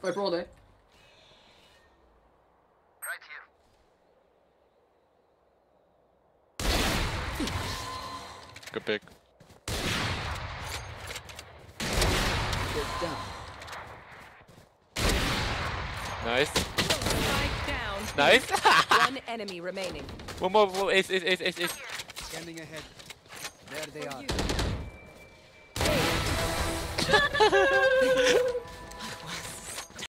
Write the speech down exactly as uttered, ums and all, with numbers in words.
Right broad, eh? Right here. Good pick. Nice. Strike down. Nice. One enemy remaining. One more. One more. Ace, ace, ace, ace, ace. Scanning ahead. There they are.